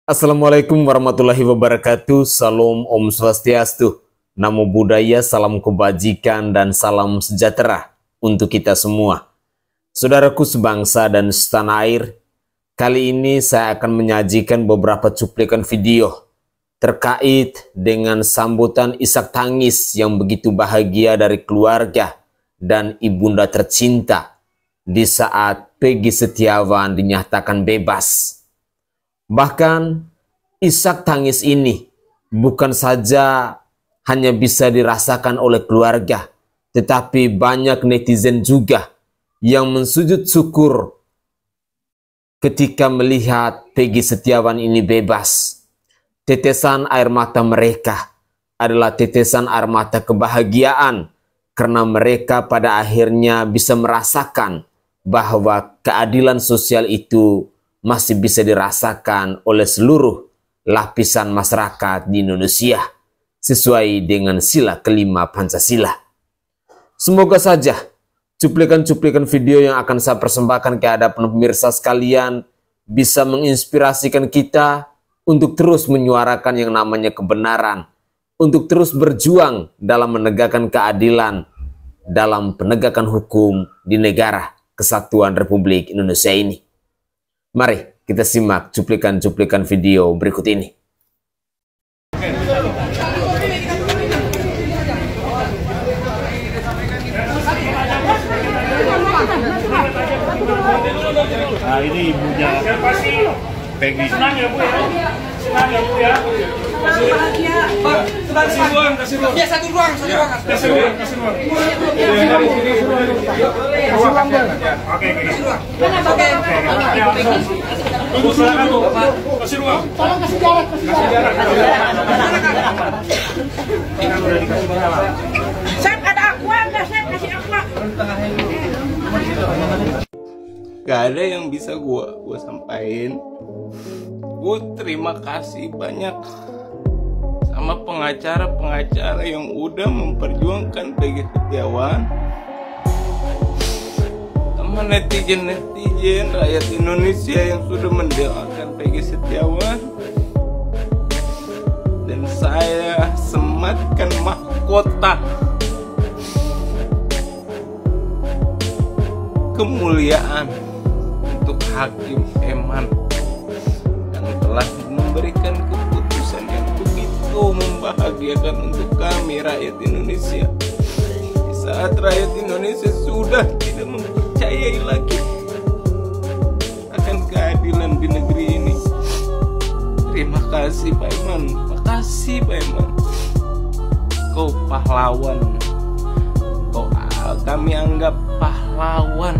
Assalamualaikum warahmatullahi wabarakatuh. Salam Om Swastiastu. Namo Buddhaya, salam kebajikan dan salam sejahtera untuk kita semua. Saudaraku sebangsa dan setanah air, kali ini saya akan menyajikan beberapa cuplikan video terkait dengan sambutan isak tangis yang begitu bahagia dari keluarga dan ibunda tercinta di saat Peggy Setiawan dinyatakan bebas. Bahkan isak tangis ini bukan saja hanya bisa dirasakan oleh keluarga, tetapi banyak netizen juga yang mensujud syukur ketika melihat Peggy Setiawan ini bebas. Tetesan air mata mereka adalah tetesan air mata kebahagiaan karena mereka pada akhirnya bisa merasakan bahwa keadilan sosial itu masih bisa dirasakan oleh seluruh lapisan masyarakat di Indonesia sesuai dengan sila kelima Pancasila. Semoga saja cuplikan-cuplikan video yang akan saya persembahkan ke hadapan pemirsa sekalian bisa menginspirasikan kita untuk terus menyuarakan yang namanya kebenaran, untuk terus berjuang dalam menegakkan keadilan dalam penegakan hukum di negara Kesatuan Republik Indonesia ini. Mari kita simak cuplikan-cuplikan video berikut ini. Nah, ini ibunya Peggy. Senang ya Bu ya? Senang ya Bu ya? Bahagia. Kasih ruang. Ya, satu ruang. Kasih ruang. Oke. Tunggu silakan Bu. Kasih ruang. Tolong kasih jarak. Ini udah dikasih berapa? Saya ada aqua enggak? Saya kasih aqua. Gak ada yang bisa gue sampaikan. Gue terima kasih banyak sama pengacara yang udah memperjuangkan Peggy Setiawan, sama netizen rakyat Indonesia yang sudah mendoakan Peggy Setiawan, dan saya sematkan mahkota kemuliaan untuk Hakim Eman yang telah memberikan keputusan yang begitu membahagiakan untuk kami rakyat Indonesia di saat rakyat Indonesia sudah tidak mempercayai lagi akan keadilan di negeri ini. Terima kasih Pak Eman, makasih Pak Eman, kau pahlawan, kami anggap pahlawan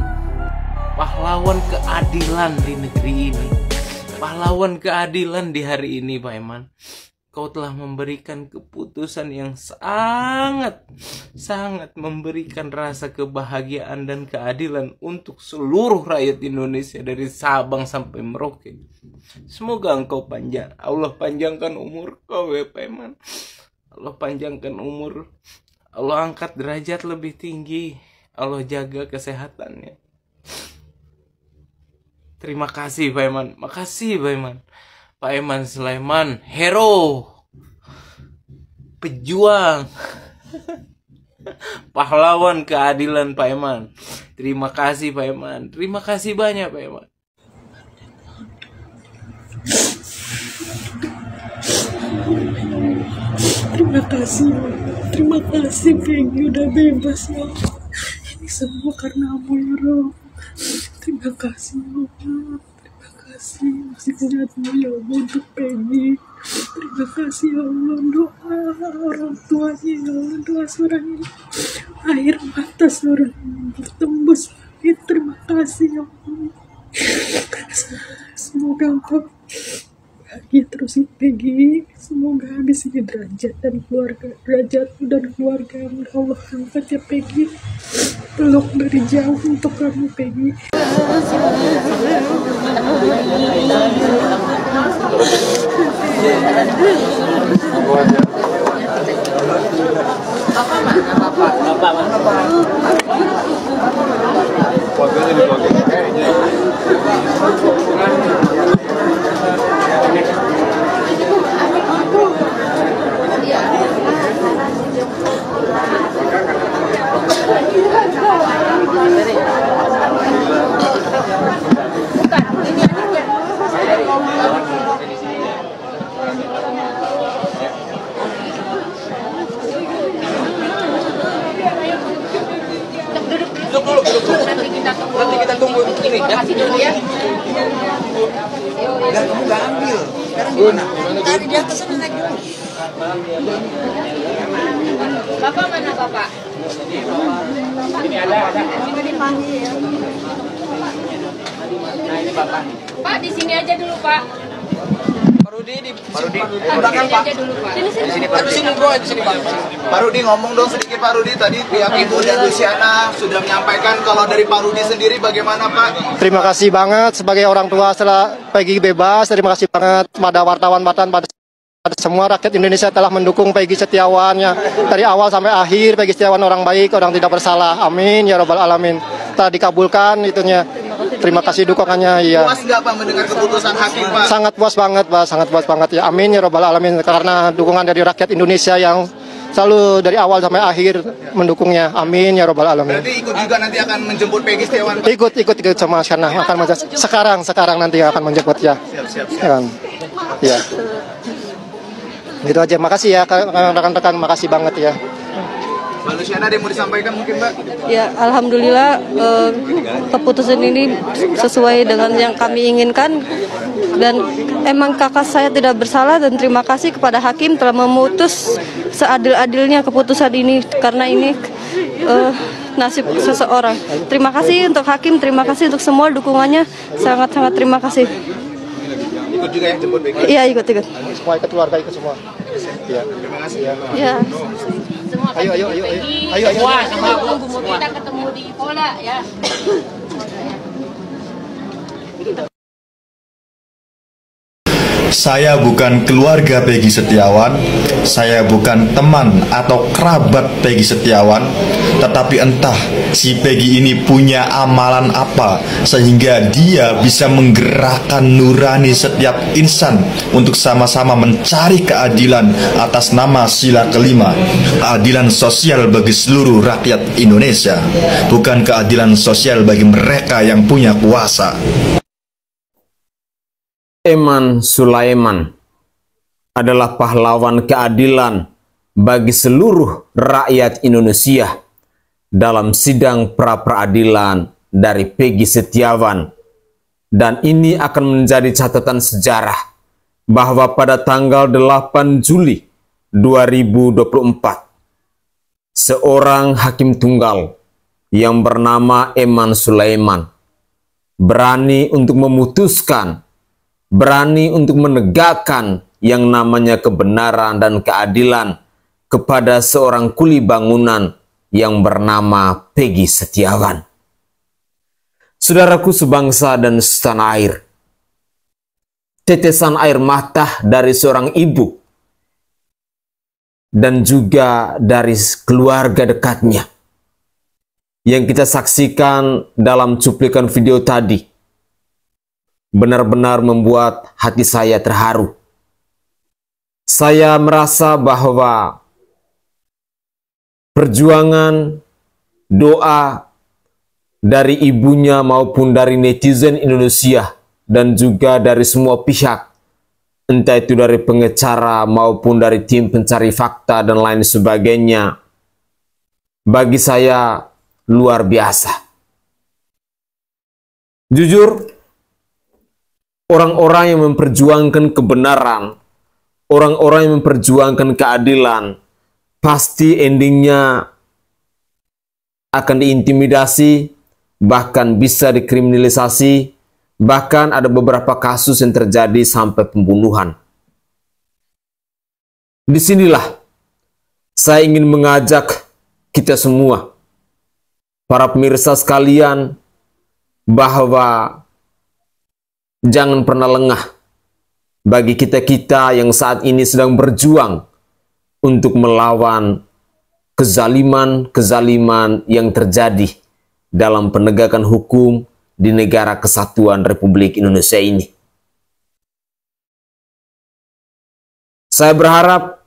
keadilan di negeri ini, pahlawan keadilan di hari ini Pak Eman. Kau telah memberikan keputusan yang sangat memberikan rasa kebahagiaan dan keadilan untuk seluruh rakyat Indonesia dari Sabang sampai Merauke. Semoga engkau Allah panjangkan umur kau ya Pak Eman. Allah panjangkan umur, Allah angkat derajat lebih tinggi, Allah jaga kesehatannya. Terima kasih Pak Eman, makasih Pak Eman. Pak Eman Sulaiman, hero, pejuang, pahlawan keadilan Pak Eman. Terima kasih Pak Eman, terima kasih banyak Pak Eman. Terima kasih Peggy udah bebas ya. Ini semua karena kamu ya Rob. Terima kasih ya Allah. Terima kasih masih punya ya Allah untuk Peggy. Terima kasih ya Allah, doa orang tuanya ya Allah, doa seorang ini, air mata seorang ini bertembus langit. Terima kasih ya Allah. Semoga engkau bahagia terus Peggy. Semoga di sini derajat dan keluarga Allah angkat ya Peggy. Peluk dari jauh untuk kamu Peggy. Bapak mana? Biar kamu gak ambil. Sekarang gimana? Tadi di atas sana naik dulu. Bapak mana Bapak? Ini ada. Ini dipanggil ya. Nah ini Bapak. Pak di sini aja dulu Pak. Parudi, belakang Pak. Sini Pak. Sini bro, di sini Pak. Parudi ngomong dong sedikit Parudi. Tadi pihak Ibu dan Luciana sudah menyampaikan kalau dari Parudi sendiri bagaimana Pak? Terima kasih banget sebagai orang tua setelah Peggy bebas. Terima kasih banget pada wartawan-wartawan, pada semua rakyat Indonesia telah mendukung Peggy Setiawan ya. Dari awal sampai akhir Peggy Setiawan orang baik, orang tidak bersalah. Amin ya robbal alamin. Telah dikabulkan itunya. Terima kasih dukungannya ya. Puas nggak Pak mendengar keputusan hakim Pak? Sangat puas banget Pak, sangat puas banget ya. Amin ya robbal alamin, karena dukungan dari rakyat Indonesia yang selalu dari awal sampai akhir mendukungnya. Amin ya robbal alamin. Berarti ikut juga nanti akan menjemput Peggy Setiawan Pak? Ikut sama Syana akan sekarang nanti akan menjemput ya. Siap. Ya. Gitu aja. Makasih ya rekan-rekan, makasih banget ya. Mbak Luciana ada yang mau disampaikan mungkin Mbak? Ya, alhamdulillah keputusan ini sesuai dengan yang kami inginkan, dan emang kakak saya tidak bersalah, dan terima kasih kepada hakim telah memutus seadil-adilnya keputusan ini, karena ini nasib seseorang. Terima kasih untuk hakim, terima kasih untuk semua dukungannya, sangat-sangat terima kasih. Ikut juga yang jemput Peggy? Iya, ikut. Semua ikut, keluarga ikut semua. Ya. Terima kasih ya. Ya. Ayo. Kita ketemu di Pola ya. Saya bukan keluarga Peggy Setiawan, saya bukan teman atau kerabat Peggy Setiawan, tetapi entah si Peggy ini punya amalan apa sehingga dia bisa menggerakkan nurani setiap insan untuk sama-sama mencari keadilan atas nama sila kelima, keadilan sosial bagi seluruh rakyat Indonesia, bukan keadilan sosial bagi mereka yang punya kuasa. Eman Sulaiman adalah pahlawan keadilan bagi seluruh rakyat Indonesia dalam sidang pra-peradilan dari Peggy Setiawan. Dan ini akan menjadi catatan sejarah bahwa pada tanggal 8 Juli 2024, seorang hakim tunggal yang bernama Eman Sulaiman berani untuk memutuskan, berani untuk menegakkan yang namanya kebenaran dan keadilan kepada seorang kuli bangunan yang bernama Peggy Setiawan. Saudaraku sebangsa dan setanah air, tetesan air mata dari seorang ibu dan juga dari keluarga dekatnya yang kita saksikan dalam cuplikan video tadi benar-benar membuat hati saya terharu. Saya merasa bahwa perjuangan, doa dari ibunya maupun dari netizen Indonesia dan juga dari semua pihak, entah itu dari pengacara maupun dari tim pencari fakta dan lain sebagainya, bagi saya luar biasa. Jujur, orang-orang yang memperjuangkan kebenaran, orang-orang yang memperjuangkan keadilan, pasti endingnya akan diintimidasi, bahkan bisa dikriminalisasi, bahkan ada beberapa kasus yang terjadi sampai pembunuhan. Disinilah saya ingin mengajak kita semua, para pemirsa sekalian, bahwa jangan pernah lengah bagi kita-kita yang saat ini sedang berjuang untuk melawan kezaliman yang terjadi dalam penegakan hukum di negara kesatuan Republik Indonesia ini. Saya berharap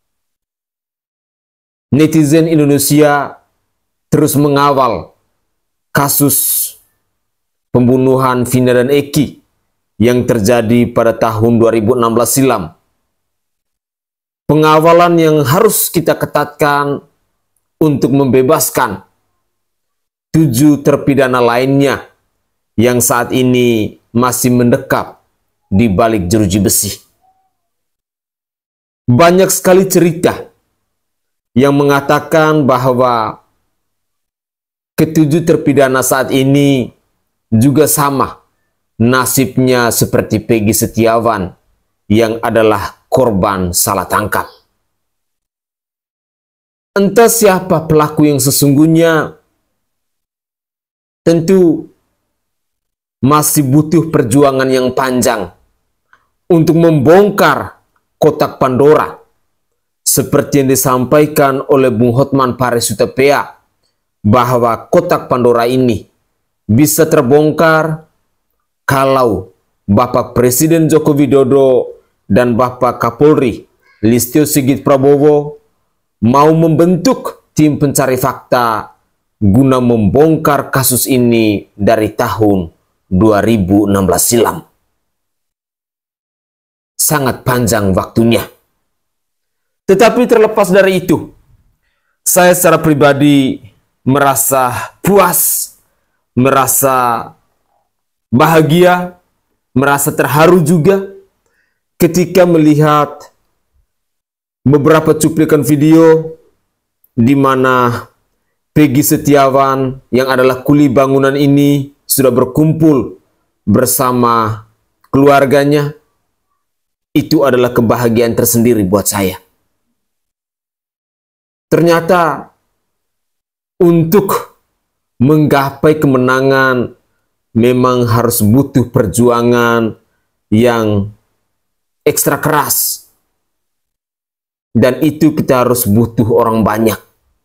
netizen Indonesia terus mengawal kasus pembunuhan Vina dan Eki yang terjadi pada tahun 2016 silam. Pengawalan yang harus kita ketatkan untuk membebaskan 7 terpidana lainnya yang saat ini masih mendekap di balik jeruji besi. Banyak sekali cerita yang mengatakan bahwa ketujuh terpidana saat ini juga sama nasibnya seperti Peggy Setiawan yang adalah korban salah tangkap. Entah siapa pelaku yang sesungguhnya, tentu masih butuh perjuangan yang panjang untuk membongkar kotak Pandora seperti yang disampaikan oleh Bung Hotman Paris Hutapea, bahwa kotak Pandora ini bisa terbongkar kalau Bapak Presiden Joko Widodo dan Bapak Kapolri Listio Sigit Prabowo mau membentuk tim pencari fakta guna membongkar kasus ini dari tahun 2016 silam. Sangat panjang waktunya. Tetapi terlepas dari itu, saya secara pribadi merasa puas, merasa bahagia, merasa terharu juga ketika melihat beberapa cuplikan video di mana Peggy Setiawan yang adalah kuli bangunan ini sudah berkumpul bersama keluarganya. Itu adalah kebahagiaan tersendiri buat saya. Ternyata untuk menggapai kemenangan memang harus butuh perjuangan yang ekstra keras. Dan itu kita harus butuh orang banyak.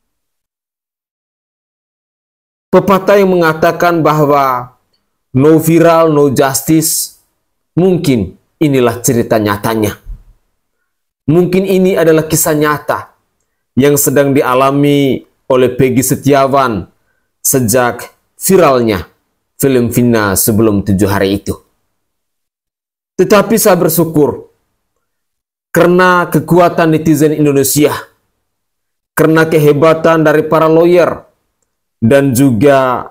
Pepatah yang mengatakan bahwa no viral, no justice, mungkin inilah cerita nyatanya. Mungkin ini adalah kisah nyata yang sedang dialami oleh Peggy Setiawan sejak viralnya film Vina sebelum 7 hari itu. Tetapi saya bersyukur karena kekuatan netizen Indonesia, karena kehebatan dari para lawyer, dan juga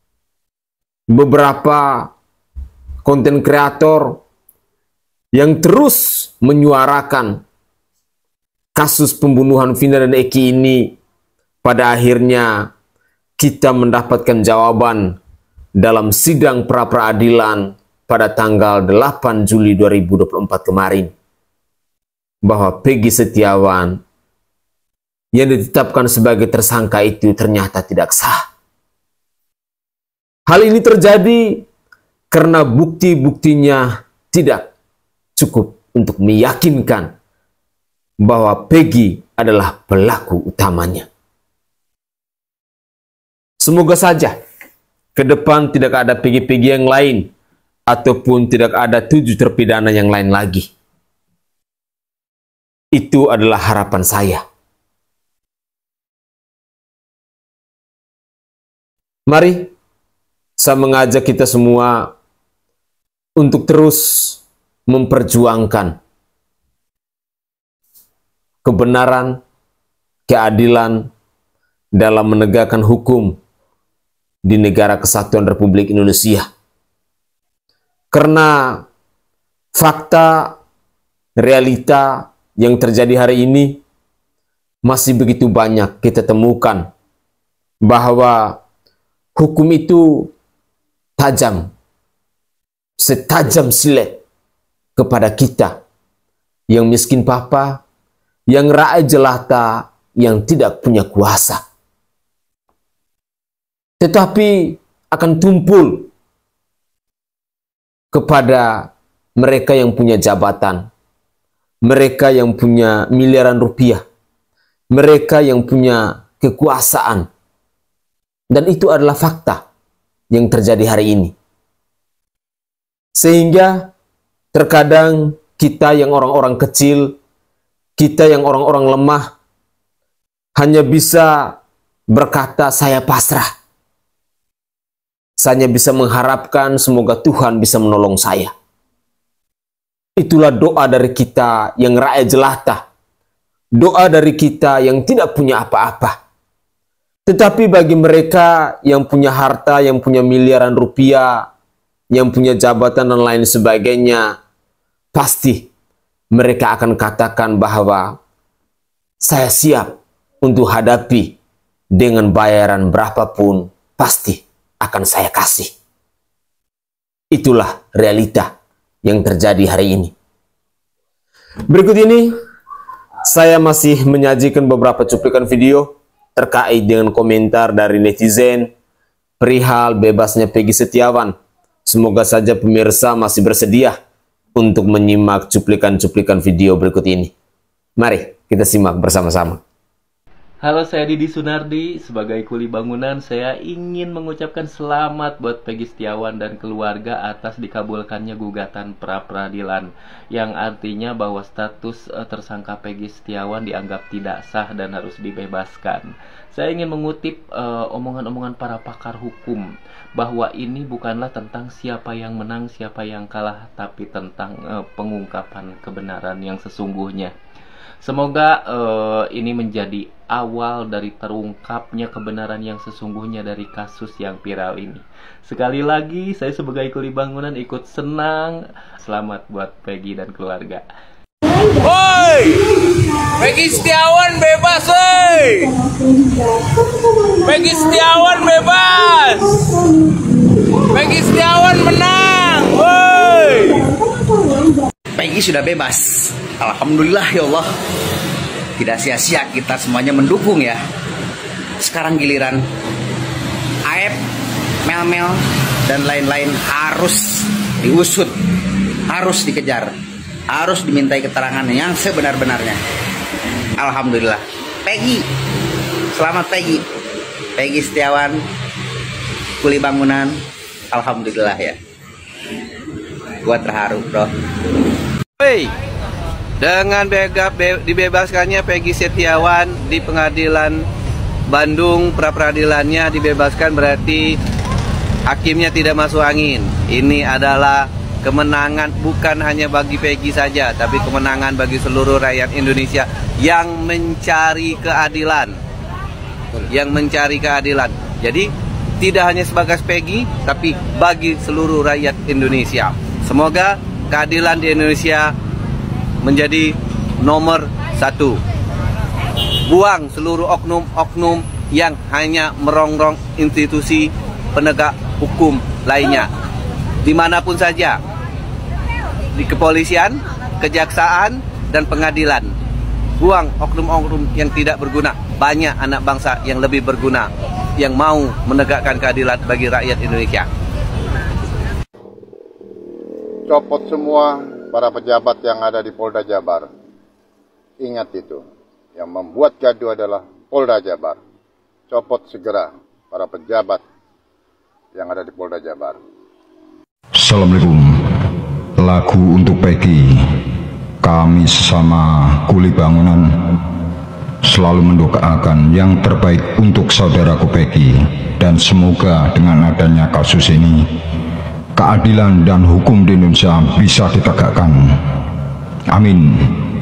beberapa konten kreator yang terus menyuarakan kasus pembunuhan Vina dan Eki ini, pada akhirnya kita mendapatkan jawaban dalam sidang pra-peradilan pada tanggal 8 Juli 2024 kemarin, bahwa Peggy Setiawan yang ditetapkan sebagai tersangka itu ternyata tidak sah. Hal ini terjadi karena bukti-buktinya tidak cukup untuk meyakinkan bahwa Peggy adalah pelaku utamanya. Semoga saja ke depan tidak ada Peggy-Peggy yang lain, ataupun tidak ada 7 terpidana yang lain lagi. Itu adalah harapan saya. Mari saya mengajak kita semua untuk terus memperjuangkan kebenaran, keadilan dalam menegakkan hukum di negara kesatuan Republik Indonesia. Karena fakta, realita yang terjadi hari ini masih begitu banyak kita temukan bahwa hukum itu tajam, setajam silet kepada kita yang miskin papa, yang rakyat jelata, yang tidak punya kuasa. Tetapi akan tumpul kepada mereka yang punya jabatan, mereka yang punya miliaran rupiah, mereka yang punya kekuasaan. Dan itu adalah fakta yang terjadi hari ini. Sehingga terkadang kita yang orang-orang kecil, kita yang orang-orang lemah, hanya bisa berkata saya pasrah. Saya hanya bisa mengharapkan semoga Tuhan bisa menolong saya. Itulah doa dari kita yang rakyat jelata. Doa dari kita yang tidak punya apa-apa. Tetapi bagi mereka yang punya harta, yang punya miliaran rupiah, yang punya jabatan dan lain sebagainya, pasti mereka akan katakan bahwa saya siap untuk hadapi dengan bayaran berapapun, pasti akan saya kasih. Itulah realita yang terjadi hari ini. Berikut ini saya masih menyajikan beberapa cuplikan video terkait dengan komentar dari netizen perihal bebasnya Peggy Setiawan. Semoga saja pemirsa masih bersedia untuk menyimak cuplikan-cuplikan video berikut ini. Mari kita simak bersama-sama. Halo, saya Didi Sunardi. Sebagai kuli bangunan, saya ingin mengucapkan selamat buat Peggy Setiawan dan keluarga atas dikabulkannya gugatan pra-peradilan, yang artinya bahwa status tersangka Peggy Setiawan dianggap tidak sah dan harus dibebaskan. Saya ingin mengutip omongan-omongan para pakar hukum, bahwa ini bukanlah tentang siapa yang menang, siapa yang kalah, tapi tentang pengungkapan kebenaran yang sesungguhnya. Semoga ini menjadi awal dari terungkapnya kebenaran yang sesungguhnya dari kasus yang viral ini. Sekali lagi, saya sebagai kuli bangunan ikut senang. Selamat buat Peggy dan keluarga. Woi, Peggy Setiawan bebas, woi. Peggy Setiawan bebas. Peggy Setiawan menang, woi. Peggy sudah bebas. Alhamdulillah ya Allah. Tidak sia-sia kita semuanya mendukung ya. Sekarang giliran Aep, Mel-Mel, dan lain-lain harus diusut, harus dikejar, harus dimintai keterangan yang sebenar-benarnya. Alhamdulillah. Peggy, selamat Peggy. Peggy Setiawan, kuli bangunan. Alhamdulillah ya. Gua terharu bro. Hey, dengan dibebaskannya Peggy Setiawan di pengadilan Bandung, pra-peradilannya dibebaskan berarti hakimnya tidak masuk angin. Ini adalah kemenangan bukan hanya bagi Peggy saja, tapi kemenangan bagi seluruh rakyat Indonesia yang mencari keadilan. Yang mencari keadilan. Jadi tidak hanya sebagai Peggy, tapi bagi seluruh rakyat Indonesia. Semoga keadilan di Indonesia menjadi nomor 1. Buang seluruh oknum-oknum yang hanya merongrong institusi penegak hukum lainnya. Dimanapun saja. Di kepolisian, kejaksaan, dan pengadilan. Buang oknum-oknum yang tidak berguna. Banyak anak bangsa yang lebih berguna, yang mau menegakkan keadilan bagi rakyat Indonesia. Copot semua para pejabat yang ada di Polda Jabar. Ingat itu, yang membuat gaduh adalah Polda Jabar. Copot segera para pejabat yang ada di Polda Jabar. Assalamualaikum. Lagu untuk Peggy. Kami sesama kuli bangunan selalu mendoakan yang terbaik untuk saudaraku Peggy, dan semoga dengan adanya kasus ini keadilan dan hukum di Indonesia bisa ditegakkan. Amin.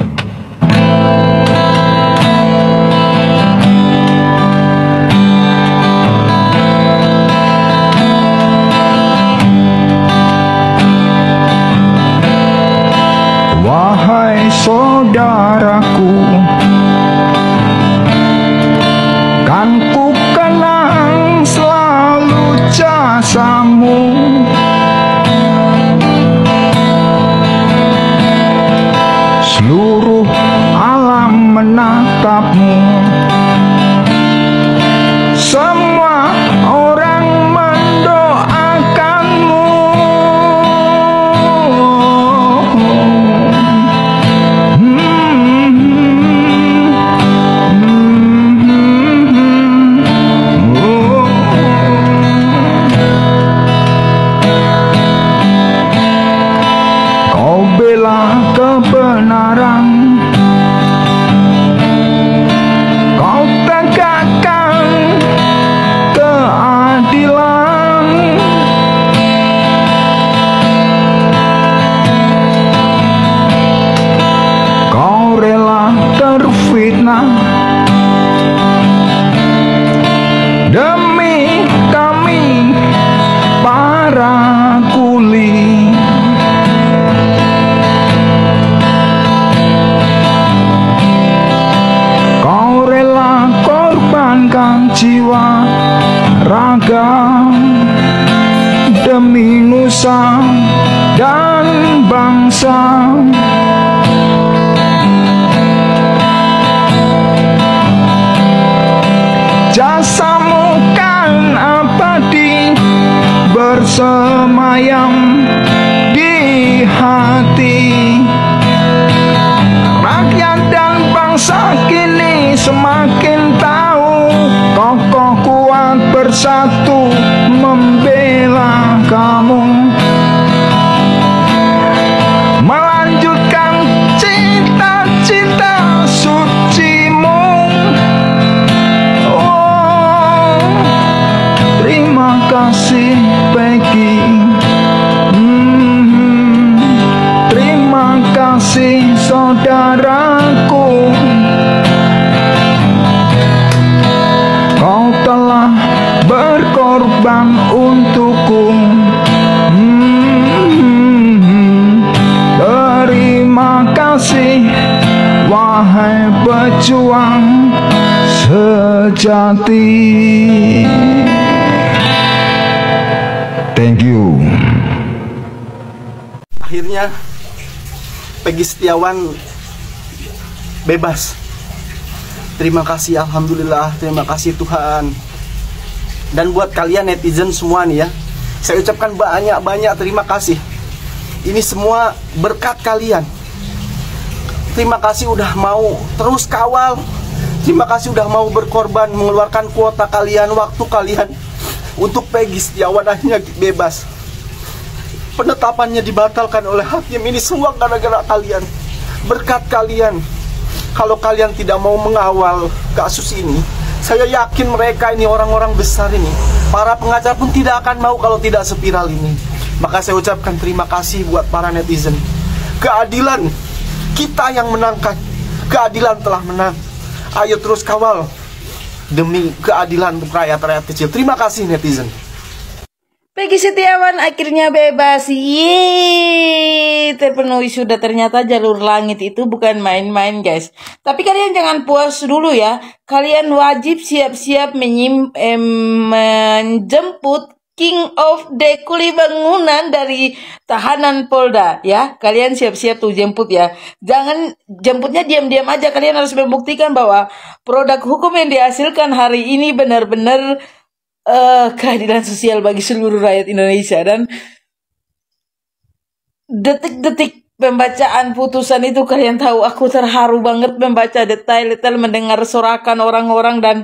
Wahai saudaraku, kan ku kenang selalu jasamu. Seluruh alam menatapmu, semua orang mendoakanmu. Kau bela kebenaran, kau tegakkan keadilan. Kau rela terfitnah demi kami para kuli kuasa. Jasamu kan abadi bersemayam di hati. Rakyat dan bangsa kini semakin tahu kokoh kuat bersatu membela kamu, melanjutkan cita-cita sucimu. Oh, terima kasih Peggy. Terima kasih saudaraku, kau telah berkorban untukku. Terima kasih wahai pejuang sejati. Thank you. Akhirnya Peggy Setiawan bebas. Terima kasih, alhamdulillah, terima kasih Tuhan. Dan buat kalian netizen semua nih ya, saya ucapkan banyak-banyak terima kasih. Ini semua berkat kalian. Terima kasih udah mau terus kawal. Terima kasih udah mau berkorban, mengeluarkan kuota kalian, waktu kalian untuk Peggy Setiawan akhirnya bebas. Penetapannya dibatalkan oleh hakim, ini semua gara-gara kalian, berkat kalian. Kalau kalian tidak mau mengawal kasus ini, saya yakin mereka ini orang-orang besar ini, para pengacara pun tidak akan mau kalau tidak seviral ini. Maka saya ucapkan terima kasih buat para netizen. Keadilan kita yang menangkan, keadilan telah menang. Ayo terus kawal demi keadilan untuk rakyat-rakyat kecil. Terima kasih netizen. Peggy Setiawan akhirnya bebas. Yeay, terpenuhi sudah. Ternyata jalur langit itu bukan main-main guys. Tapi kalian jangan puas dulu ya. Kalian wajib siap-siap menjemput King of the Kuli Bangunan dari tahanan Polda ya. Kalian siap-siap tuh jemput ya. Jangan jemputnya diam-diam aja. Kalian harus membuktikan bahwa produk hukum yang dihasilkan hari ini benar-benar keadilan sosial bagi seluruh rakyat Indonesia. Dan detik-detik pembacaan putusan itu kalian tahu aku terharu banget membaca detail-detail, mendengar sorakan orang-orang. Dan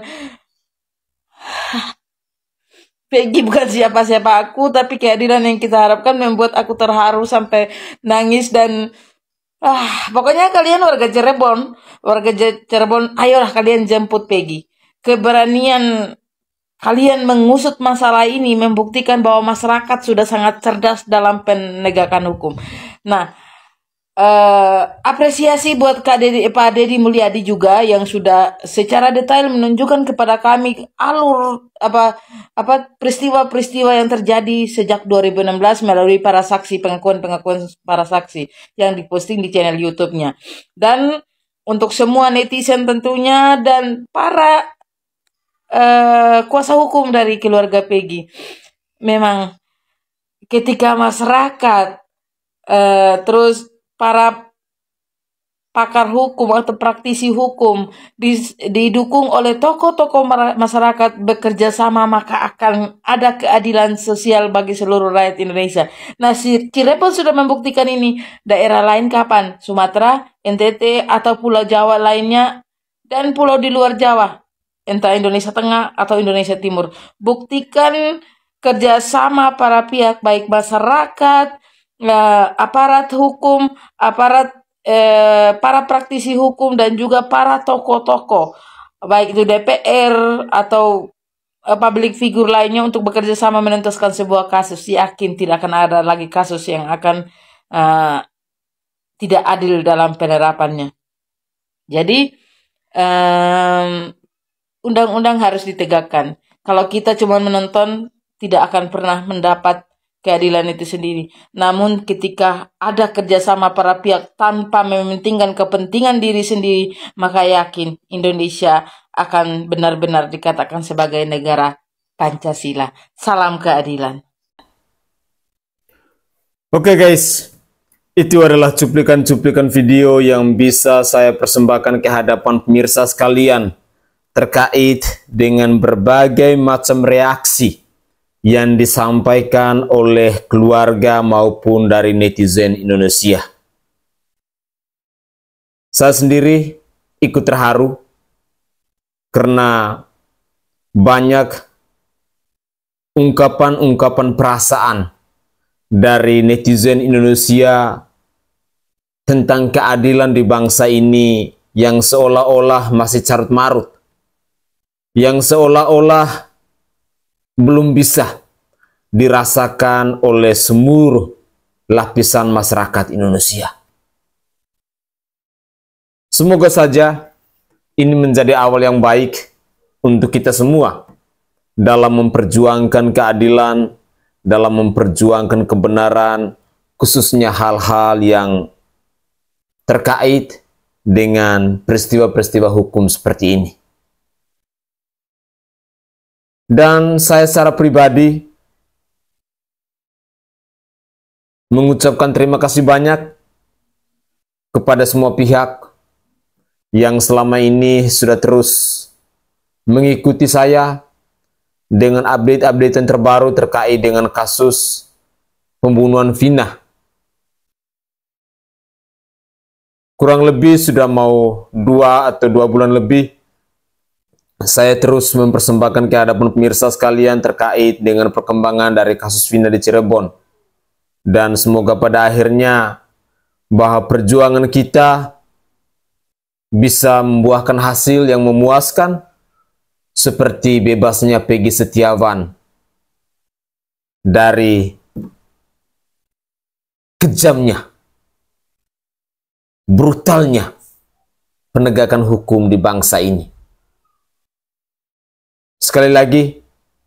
Peggy bukan siapa-siapa aku, tapi keadilan yang kita harapkan membuat aku terharu sampai nangis. Dan pokoknya kalian warga Cirebon, ayolah kalian jemput Peggy. Keberanian kalian mengusut masalah ini membuktikan bahwa masyarakat sudah sangat cerdas dalam penegakan hukum. Nah, apresiasi buat Pak Deddy Mulyadi juga yang sudah secara detail menunjukkan kepada kami alur peristiwa-peristiwa yang terjadi sejak 2016 melalui para saksi, pengakuan-pengakuan para saksi yang diposting di channel YouTube-nya. Dan untuk semua netizen tentunya dan para kuasa hukum dari keluarga Peggy, memang ketika masyarakat terus para pakar hukum atau praktisi hukum didukung oleh tokoh-tokoh masyarakat bekerja sama, maka akan ada keadilan sosial bagi seluruh rakyat Indonesia. Nah, Cirebon sudah membuktikan ini. Daerah lain kapan? Sumatera, NTT, atau Pulau Jawa lainnya, dan pulau di luar Jawa, entah Indonesia Tengah atau Indonesia Timur. Buktikan kerjasama para pihak, baik masyarakat, aparat hukum, para praktisi hukum, dan juga para tokoh-tokoh, baik itu DPR atau public figure lainnya, untuk bekerja sama menentuskan sebuah kasus. Yakin tidak akan ada lagi kasus yang akan tidak adil dalam penerapannya. Jadi undang-undang harus ditegakkan. Kalau kita cuma menonton, tidak akan pernah mendapat keadilan itu sendiri. Namun ketika ada kerjasama para pihak tanpa mementingkan kepentingan diri sendiri, maka yakin Indonesia akan benar-benar dikatakan sebagai negara Pancasila. Salam keadilan. Oke guys, Itu adalah cuplikan-cuplikan video yang bisa saya persembahkan ke hadapan pemirsa sekalian terkait dengan berbagai macam reaksi yang disampaikan oleh keluarga maupun dari netizen Indonesia. Saya sendiri ikut terharu karena banyak ungkapan-ungkapan perasaan dari netizen Indonesia tentang keadilan di bangsa ini yang seolah-olah masih carut marut, yang seolah-olah belum bisa dirasakan oleh seluruh lapisan masyarakat Indonesia. Semoga saja ini menjadi awal yang baik untuk kita semua dalam memperjuangkan keadilan, dalam memperjuangkan kebenaran, khususnya hal-hal yang terkait dengan peristiwa-peristiwa hukum seperti ini. Dan saya secara pribadi mengucapkan terima kasih banyak kepada semua pihak yang selama ini sudah terus mengikuti saya dengan update-update yang terbaru terkait dengan kasus pembunuhan Vina. Kurang lebih sudah mau 2 bulan lebih saya terus mempersembahkan ke hadapan pemirsa sekalian terkait dengan perkembangan dari kasus Vina di Cirebon. Dan semoga pada akhirnya bahwa perjuangan kita bisa membuahkan hasil yang memuaskan, seperti bebasnya Peggy Setiawan dari kejamnya, brutalnya penegakan hukum di bangsa ini. Sekali lagi,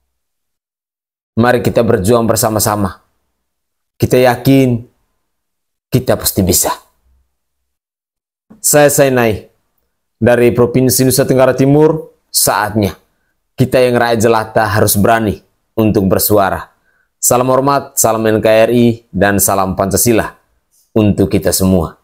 mari kita berjuang bersama-sama. Kita yakin kita pasti bisa. Saya Sainai dari Provinsi Nusa Tenggara Timur. Saatnya kita yang rakyat jelata harus berani untuk bersuara. Salam hormat, salam NKRI, dan salam Pancasila untuk kita semua.